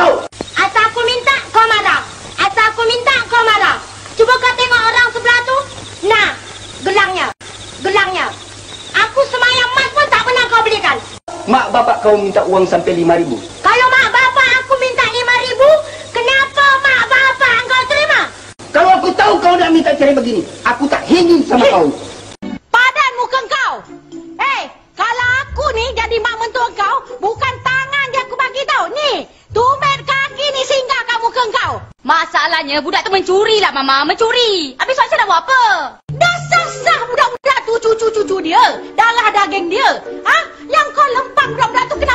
kau. Asal aku minta, kau marah. Asal aku minta, kau marah. Cuba kau tengok orang sebelah tu. Nah, gelangnya. Gelangnya. Aku semayang emas pun tak pernah kau belikan. Mak bapak kau minta uang sampai 5,000. Kalau mak bapak aku minta 5,000, kenapa mak bapak kau terima? Kalau aku tahu kau nak minta cerai begini, aku tak ingin sama kau. Padan muka kau. Kalau aku ni jadi mak mentua kau, bukan tangan je aku bagi tau. Ni, tumit kaki ni singgah kat muka kau. Masalahnya budak tu mencuri lah, Mama. Mencuri. Habis Mak Syah nak buat apa? Dah sah-sah budak-budak tu cucu-cucu dia. Darah daging dia. Yang kau lempang budak-budak tu kena